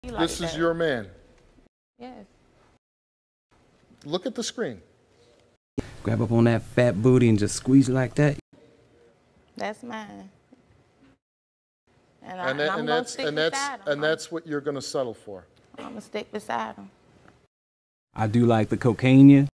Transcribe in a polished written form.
You like This is that. your man. Yes. Look at the screen. Grab up on that fat booty and just squeeze it like that. That's mine. And, And, I'm going to stick beside him. that's what you're going to settle for. I'm going to stick beside him. I do like the cocaine.